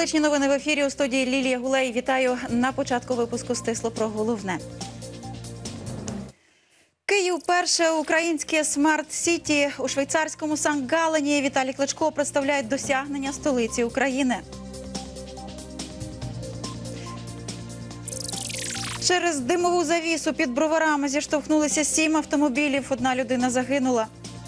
Столичні новини в ефірі, у студії Лілія Гулей. Вітаю. На початку випуску стисло про головне. Київ – перше українське смарт-сіті. У швейцарському Санкт-Галлені Віталій Кличко представляє досягнення столиці України. Через димову завісу під Броварами зіштовхнулися 7 автомобілів. Одна людина загинула.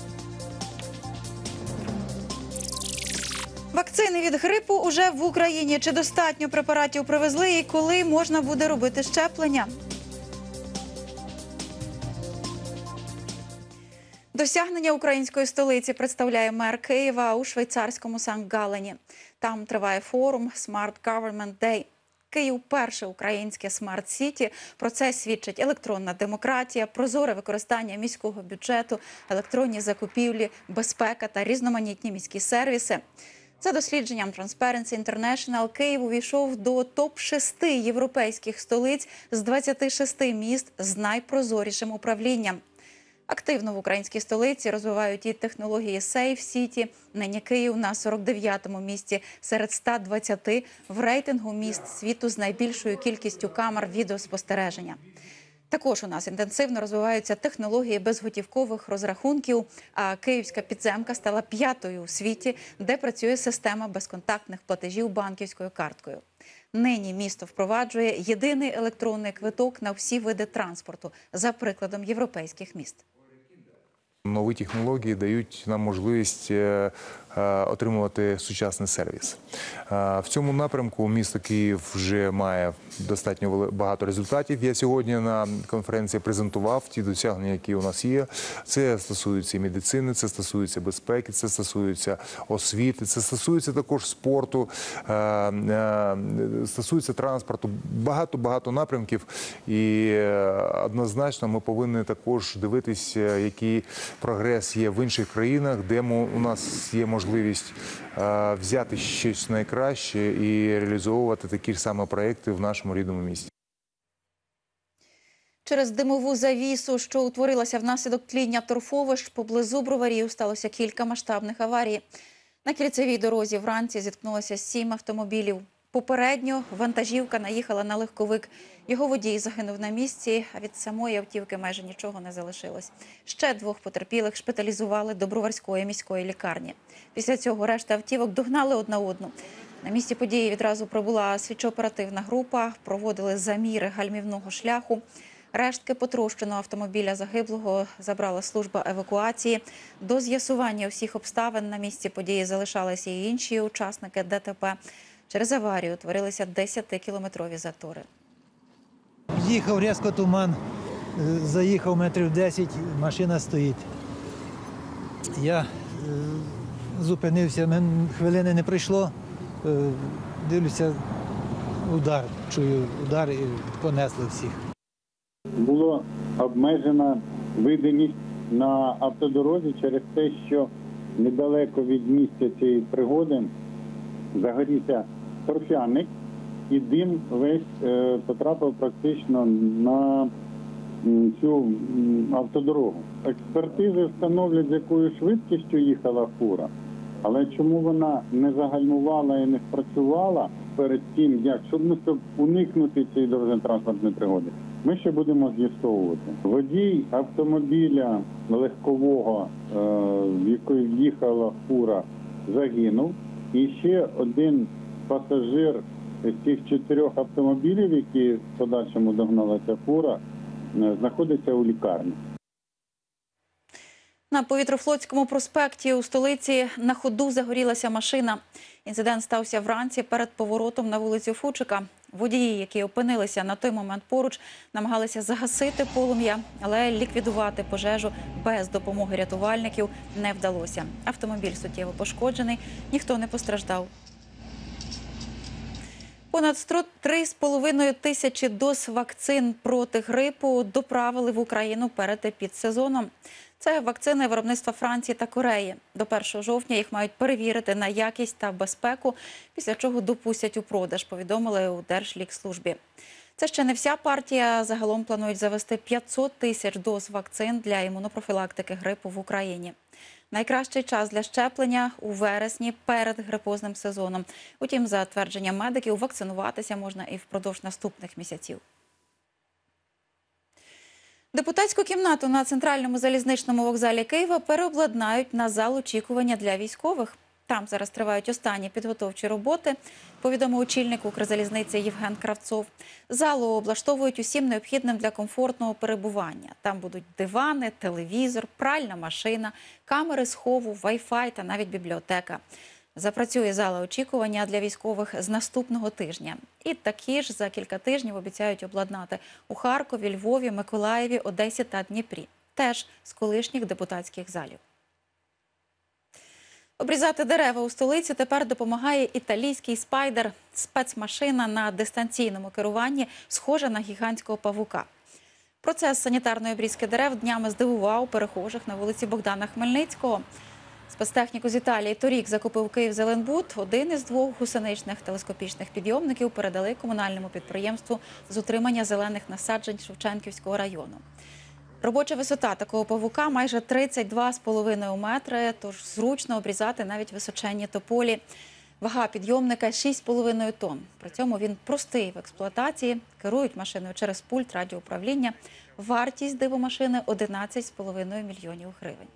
Вакцини від грипу уже в Україні. Чи достатньо препаратів привезли і коли можна буде робити щеплення? Досягнення української столиці представляє мер Києва у швейцарському Санкт-Галлені. Там триває форум «Smart Government Day». Київ – перше українське смарт-сіті. Про це свідчить електронна демократія, прозоре використання міського бюджету, електронні закупівлі, безпека та різноманітні міські сервіси. За дослідженням Transparency International, Київ увійшов до топ-6 європейських столиць з 26 міст з найпрозорішим управлінням. Активно в українській столиці розвивають і технології Safe City. Нині Київ на 49-му місці серед 120 в рейтингу міст світу з найбільшою кількістю камер відеоспостереження. Також у нас інтенсивно розвиваються технології безготівкових розрахунків, а київська підземка стала 5-ю у світі, де працює система безконтактних платежів банківською карткою. Нині місто впроваджує єдиний електронний квиток на всі види транспорту, за прикладом європейських міст. Нові технології дають нам можливість отримувати сучасний сервіс. В цьому напрямку місто Київ вже має достатньо багато результатів. Я сьогодні на конференції презентував ті досягнення, які у нас є. Це стосується медицини, це стосується безпеки, це стосується освіти, це стосується також спорту, стосується транспорту. Багато напрямків. І однозначно ми повинні також дивитися, який прогрес є в інших країнах, де у нас є можливість взяти щось найкраще і реалізовувати такі ж самі проекти в нашому рідному місті. Через димову завісу, що утворилася внаслідок тління торфовищ, поблизу Броварів сталося кілька масштабних аварій. На кільцевій дорозі вранці зіткнулося 7 автомобілів. Попередньо вантажівка наїхала на легковик. Його водій загинув на місці, а від самої автівки майже нічого не залишилось. Ще 2 потерпілих шпиталізували до Броварської міської лікарні. Після цього решта автівок догнали одна одну. На місці події відразу прибула слідчо-оперативна група, проводили заміри гальмівного шляху. Рештки потрощеного автомобіля загиблого забрала служба евакуації. До з'ясування усіх обставин на місці події залишалися і інші учасники ДТП. Через аварію утворилися 10-кілометрові затори. Їхав різко туман, заїхав метрів 10, машина стоїть. Я зупинився, хвилини не пройшло, дивлюся, удар, чую удар і понесли всіх. Була обмежена видимість на автодорозі через те, що недалеко від місця цієї пригоди загорівся торфяник і дим весь потрапив практично на цю автодорогу. Експертизи встановлюють, з якою швидкістю їхала фура, але чому вона не загальмувала і не спрацювала перед тим, щоб уникнути цієї дорожньо-транспортної пригоди, ми ще будемо з'ясовувати. Водій автомобіля легкового, в який в'їхала фура, загинув. І ще один пасажир з цих 4 автомобілів, які в подальшому догнала ця фура, знаходиться у лікарні. На Повітрофлотському проспекті у столиці на ходу загорілася машина. Інцидент стався вранці перед поворотом на вулицю Фучика. Водії, які опинилися на той момент поруч, намагалися загасити полум'я, але ліквідувати пожежу без допомоги рятувальників не вдалося. Автомобіль суттєво пошкоджений, ніхто не постраждав. Понад 3,5 тисячі доз вакцин проти грипу доправили в Україну перед епідсезоном. Це вакцини виробництва Франції та Кореї. До 1 жовтня їх мають перевірити на якість та безпеку, після чого допустять у продаж, повідомили у Держлікслужбі. Це ще не вся партія. Загалом планують завести 500 тисяч доз вакцин для імунопрофілактики грипу в Україні. Найкращий час для щеплення – у вересні перед грипозним сезоном. Утім, за твердженням медиків, вакцинуватися можна і впродовж наступних місяців. Депутатську кімнату на центральному залізничному вокзалі Києва переобладнають на зал очікування для військових. Там зараз тривають останні підготовчі роботи, повідомив очільник Укрзалізниці Євген Кравцов. Залу облаштовують усім необхідним для комфортного перебування. Там будуть дивани, телевізор, пральна машина, камери схову, вай-фай та навіть бібліотека. Запрацює зала очікування для військових з наступного тижня. І такі ж за кілька тижнів обіцяють обладнати у Харкові, Львові, Миколаєві, Одесі та Дніпрі. Теж з колишніх депутатських залів. Обрізати дерева у столиці тепер допомагає італійський спайдер – спецмашина на дистанційному керуванні, схожа на гігантського павука. Процес санітарної обрізки дерев днями здивував перехожих на вулиці Богдана Хмельницького. Спецтехніку з Італії торік закупив «Київзеленбуд». Один із двох гусеничних телескопічних підйомників передали комунальному підприємству з утримання зелених насаджень Шевченківського району. Робоча висота такого павука майже 32,5 метри, тож зручно обрізати навіть височенні тополі. Вага підйомника – 6,5 тонн. При цьому він простий в експлуатації, керують машиною через пульт радіоуправління. Вартість дивомашини – 11,5 мільйонів гривень.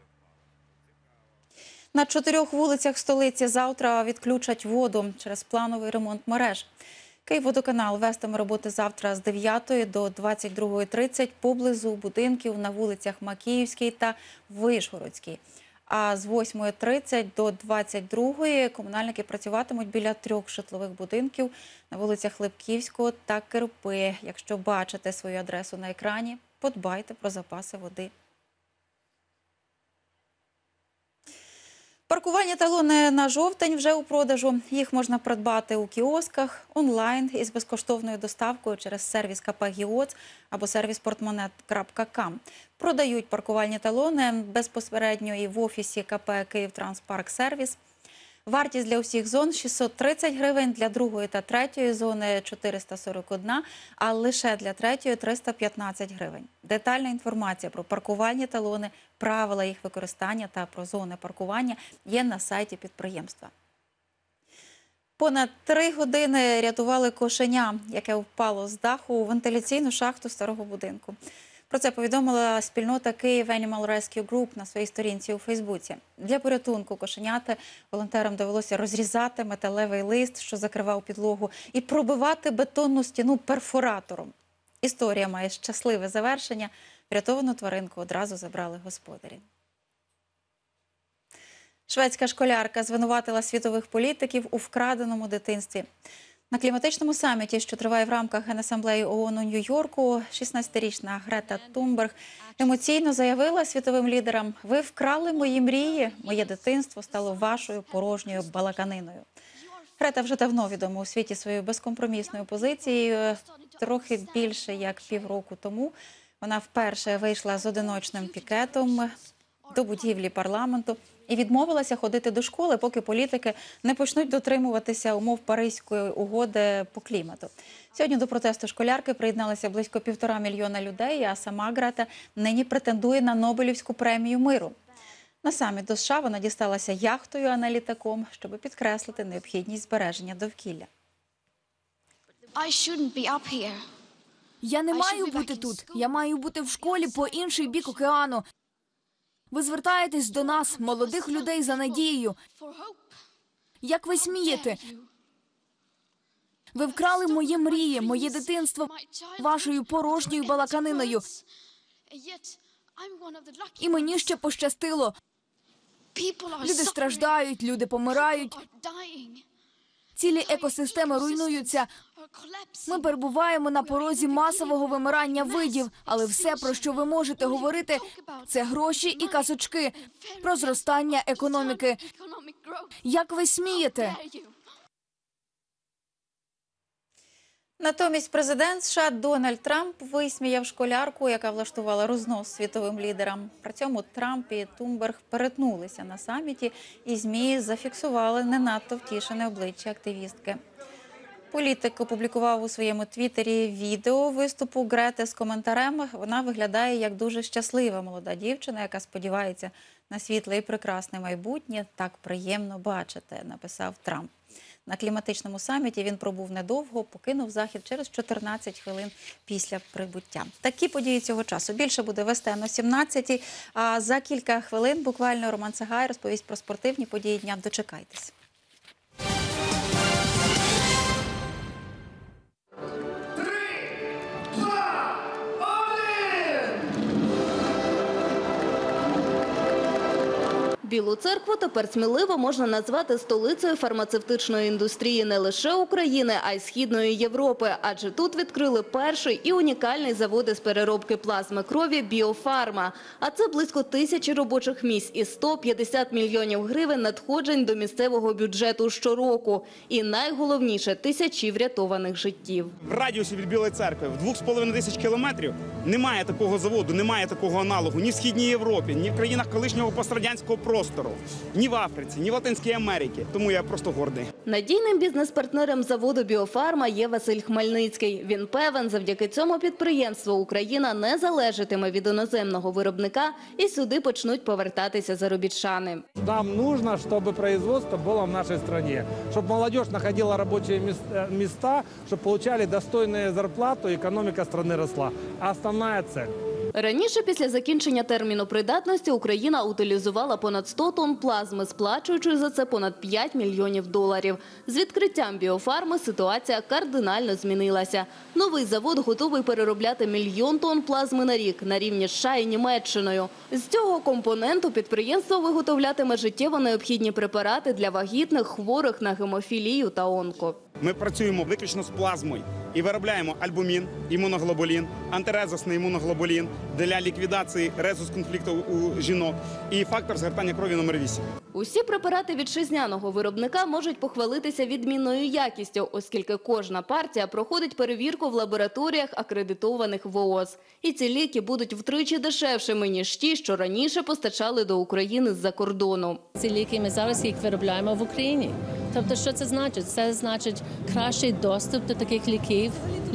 На 4 вулицях столиці завтра відключать воду через плановий ремонт мереж. Київводоканал вестиме роботи завтра з 9 до 22:30 поблизу будинків на вулицях Макіївській та Вишгородській. А з 8:30 до 22 комунальники працюватимуть біля 3 житлових будинків на вулицях Липківського та Кирпи. Якщо бачите свою адресу на екрані, подбайте про запаси води. Паркувальні талони на жовтень вже у продажу. Їх можна придбати у кіосках, онлайн із безкоштовною доставкою через сервіс КП «Гіоц» або сервіс portmonet.com. Продають паркувальні талони безпосередньо і в офісі КП «Київтранспарксервіс». Вартість для усіх зон – 630 гривень, для другої та третьої зони – 441, а лише для третьої – 315 гривень. Детальна інформація про паркувальні талони, правила їх використання та про зони паркування є на сайті підприємства. Понад 3 години рятували кошеня, яке впало з даху у вентиляційну шахту старого будинку. Про це повідомила спільнота Київ Animal Rescue Group на своїй сторінці у Фейсбуці. Для порятунку кошеняти волонтерам довелося розрізати металевий лист, що закривав підлогу, і пробивати бетонну стіну перфоратором. Історія має щасливе завершення. Врятовану тваринку одразу забрали господарі. Шведська школярка звинуватила світових політиків у вкраденому дитинстві. На кліматичному саміті, що триває в рамках Генасамблеї ООН у Нью-Йорку, 16-річна Грета Тунберг емоційно заявила світовим лідерам: «Ви вкрали мої мрії, моє дитинство стало вашою порожньою балаканиною». Грета вже давно відома у світі своєю безкомпромісною позицією. Трохи більше як півроку тому вона вперше вийшла з одиночним пікетом до будівлі парламенту і відмовилася ходити до школи, поки політики не почнуть дотримуватися умов Паризької угоди по клімату. Сьогодні до протесту школярки приєдналися близько 1,5 мільйона людей, а сама Грета нині претендує на Нобелівську премію миру. На саміт до США вона дісталася яхтою, а не літаком, щоб підкреслити необхідність збереження довкілля. Я не маю бути тут. Я маю бути в школі по інший бік океану. Ви звертаєтесь до нас, молодих людей, за надією. Як ви смієте? Ви вкрали мої мрії, моє дитинство вашою порожньою балаканиною. І мені ще пощастило. Люди страждають, люди помирають. Цілі екосистеми руйнуються. Ми перебуваємо на порозі масового вимирання видів, але все, про що ви можете говорити, це гроші і казочки про зростання економіки. Як ви смієте? Натомість президент США Дональд Трамп висміяв школярку, яка влаштувала рознос світовим лідерам. При цьому Трамп і Тунберг перетнулися на саміті, і ЗМІ зафіксували не надто втішене обличчя активістки. Політик опублікував у своєму твіттері відео виступу Грети з коментарем. Вона виглядає як дуже щаслива молода дівчина, яка сподівається на світле і прекрасне майбутнє. Так приємно бачити, написав Трамп. На кліматичному саміті він пробув недовго, покинув захід через 14 хвилин після прибуття. Такі події цього часу. Більше буде вести о 17-й, а за кілька хвилин буквально Роман Сагай розповість про спортивні події дня. Дочекайтесь. Білу церкву тепер сміливо можна назвати столицею фармацевтичної індустрії не лише України, а й Східної Європи. Адже тут відкрили перший і унікальний завод із переробки плазми крові «Біофарма». А це близько 1000 робочих місць і 150 мільйонів гривень надходжень до місцевого бюджету щороку. І найголовніше – тисячі врятованих життів. В радіусі від Білої церкви в 2500 кілометрів немає такого заводу, немає такого аналогу ні в Східній Європі, ні в країнах колишнього пострадянського простору, ні в Африці, ні в Латинській Америці. Тому я просто гордий. Надійним бізнес-партнером заводу «Біофарма» є Василь Хмельницький. Він певен, завдяки цьому підприємству Україна не залежатиме від іноземного виробника і сюди почнуть повертатися заробітчани. Нам нужно, чтобы производство было в нашей стране, чтобы молодежь находила рабочие места, чтобы получали достойную зарплату, экономика страны росла. А основная цель. Раніше, після закінчення терміну придатності, Україна утилізувала понад 100 тонн плазми, сплачуючи за це понад 5 мільйонів доларів. З відкриттям «Біофарми» ситуація кардинально змінилася. Новий завод готовий переробляти 1 мільйон тонн плазми на рік на рівні США і Німеччиною. З цього компоненту підприємство виготовлятиме життєво необхідні препарати для вагітних, хворих на гемофілію та онко. Ми працюємо виключно з плазмою і виробляємо альбумін, імуноглобулін, антирезусний імуноглобулін для ліквідації резус-конфлікту у жінок і фактор згортання крові номер 8. Усі препарати вітчизняного виробника можуть похвалитися відмінною якістю, оскільки кожна партія проходить перевірку в лабораторіях, акредитованих ВООЗ. І ці ліки будуть втричі дешевшими, ніж ті, що раніше постачали до України з-за кордону. Ці ліки ми зараз їх виробляємо в Україні. Тобто, що це значить? Це значить кращий доступ до таких ліків,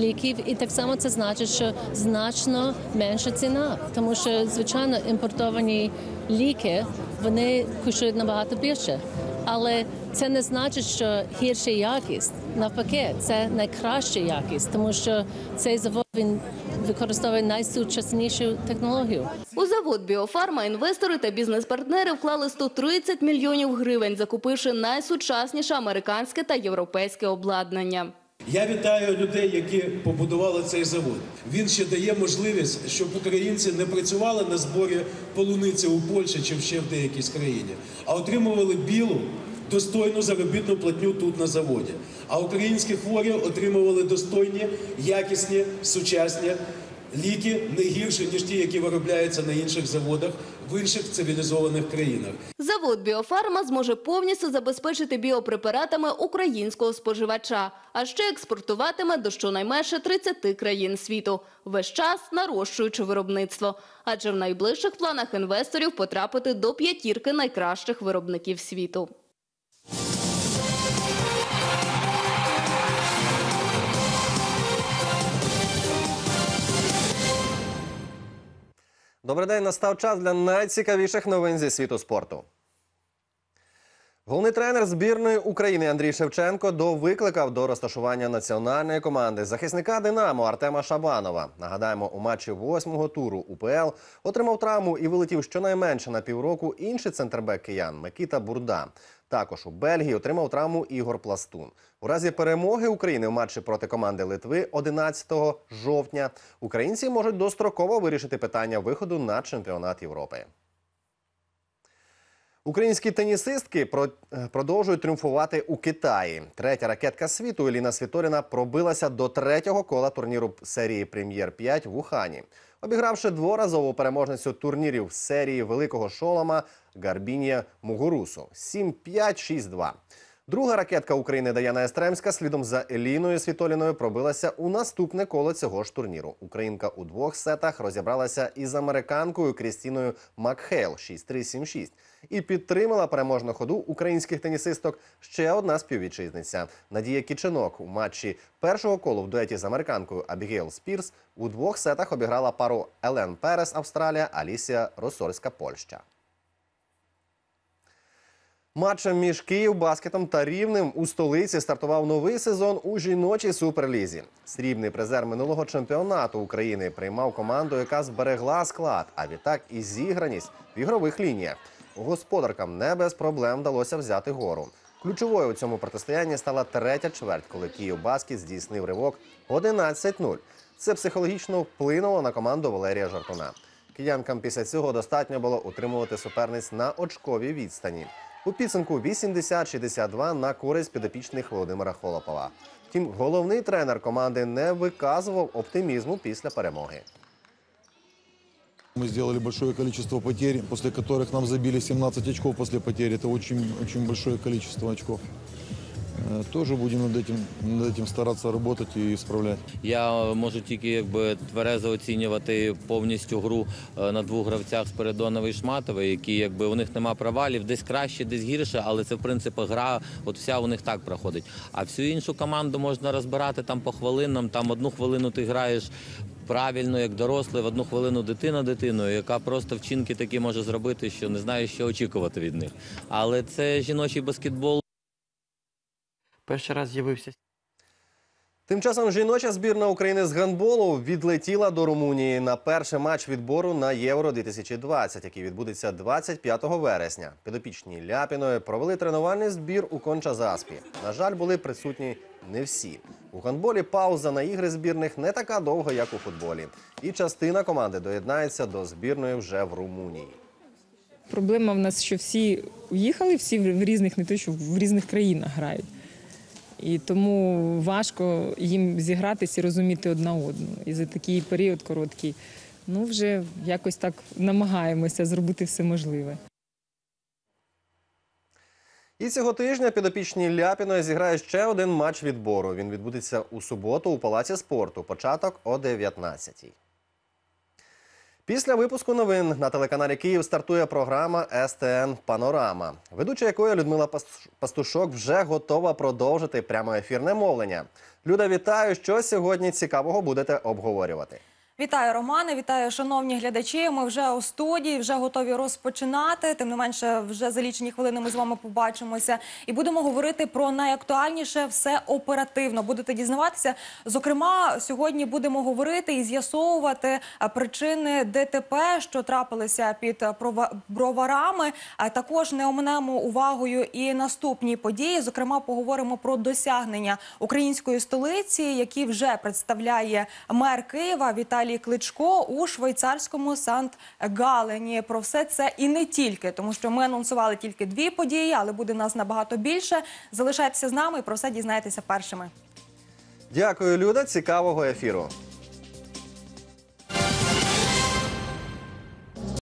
і так само це значить, що значно менша ціна. Тому що, звичайно, імпортовані ліки, вони коштують набагато більше. Але це не значить, що гірша якість. Навпаки, це найкраща якість, тому що цей завод, він використовує найсучаснішу технологію. У завод «Біофарма» інвестори та бізнес-партнери вклали 130 мільйонів гривень, закупивши найсучасніше американське та європейське обладнання. Я вітаю людей, які побудували цей завод. Він ще дає можливість, щоб українці не працювали на зборі полуниці у Польщі чи ще в деякій країні, а отримували білу, достойну заробітну платню тут на заводі. А українські хворі отримували достойні, якісні, сучасні ліки, не гірші, ніж ті, які виробляються на інших заводах в інших цивілізованих країнах. Завод «Біофарма» зможе повністю забезпечити біопрепаратами українського споживача, а ще експортуватиме до щонайменше 30 країн світу, весь час нарощуючи виробництво. Адже в найближчих планах інвесторів потрапити до 5 найкращих виробників світу. Добрий день, настав час для найцікавіших новин зі світу спорту. Головний тренер збірної України Андрій Шевченко викликав до розташування національної команди захисника «Динамо» Артема Шабанова. Нагадаємо, у матчі 8-го туру УПЛ отримав травму і вилетів щонайменше на півроку інший центрбек киян Микита Бурда. Також у Бельгії отримав травму Ігор Пластун. У разі перемоги України в матчі проти команди Литви 11 жовтня українці можуть достроково вирішити питання виходу на чемпіонат Європи. Українські тенісистки продовжують тріумфувати у Китаї. Третя ракетка світу Еліна Світоліна пробилася до третього кола турніру серії «Прем'єр-5» в Ухані, обігравши дворазову переможницю турнірів серії Великого Шолома Гарбін'я Мугурусу 7-5, 6-2. Друга ракетка України Даяна Естремська слідом за Еліною Світоліною пробилася у наступне коло цього ж турніру. Українка у 2 сетах розібралася із американкою Крістіною Макхейл 6-3-7-6 і підтримала переможну ходу українських тенісисток ще одна співвітчизниця. Надія Кіченок у матчі першого колу в дуеті з американкою Абігейл Спірс у 2 сетах обіграла пару Елен Перес Австралія, Алісія Росольська Польща. Матчем між Київбаскетом та Рівнем у столиці стартував новий сезон у жіночій суперлізі. Срібний призер минулого чемпіонату України приймав команду, яка зберегла склад, а відтак і зіграність в ігрових лініях. Господаркам не без проблем вдалося взяти гору. Ключовою у цьому протистоянні стала третя чверть, коли Київбаскет здійснив ривок 11-0. Це психологічно вплинуло на команду Валерія Жартуна. Киянкам після цього достатньо було утримувати суперниць на очковій відстані. У підсумку 80-62 на користь підопічних Володимира Холопова. Втім, головний тренер команди не виказував оптимізму після перемоги. Мы сделали большое количество потерь, после которых нам забили 17 очков после потери. Это очень большое количество очков. Тоже будем над этим стараться работать и исправлять. Я можу тільки тверезо оцінювати повністю гру на 2 гравцях Спиридонової і Шматової, які у них нема провалів, десь краще, десь гірше, але це в принципі гра, от вся у них так проходить. А всю іншу команду можна розбирати там по хвилинам, там 1 хвилину ти граєш правильно, як дорослий, в 1 хвилину дитина дитиною, яка просто вчинки такі може зробити, що не знає, що очікувати від них. Але це жіночий баскетбол. Перший раз з'явився. Тим часом жіноча збірна України з гандболу відлетіла до Румунії на перший матч відбору на Євро-2020, який відбудеться 25 вересня. Підопічні Ляпіної провели тренувальний збір у Конча-Заспі. На жаль, були присутні не всі. У гандболі пауза на ігри збірних не така довга, як у футболі. І частина команди доєднається до збірної вже в Румунії. Проблема в нас, що всі уїхали, всі в різних, не те, що в різних країнах грають. І тому важко їм зігратися і розуміти одна одну. І за такий період короткий, вже якось так намагаємося зробити все можливе. І цього тижня підопічні Ляпіної зіграють ще один матч відбору. Він відбудеться у суботу у Палаці спорту. Початок о 19-й. Після випуску новин на телеканалі «Київ» стартує програма «СТН Панорама», ведуча якої Людмила Пастушок вже готова продовжити прямоефірне мовлення. Люда, вітаю! Що сьогодні цікавого будете обговорювати? Вітаю, Романе, вітаю, шановні глядачі. Ми вже у студії, вже готові розпочинати. Тим не менше, вже за лічені хвилини ми з вами побачимося. І будемо говорити про найактуальніше, все оперативно. Будете дізнаватися. Зокрема, сьогодні будемо говорити і з'ясовувати причини ДТП, що трапилися під Броварами. Також не оминемо увагою і наступні події. Зокрема, поговоримо про досягнення української столиці, які вже представляє мер Києва Віталій Кличко у швейцарському Санкт-Галлені. Про все це і не тільки, тому що ми анонсували тільки 2 події, але буде нас набагато більше. Залишайтеся з нами і про все дізнаєтеся першими. Дякую, Люда. Цікавого ефіру.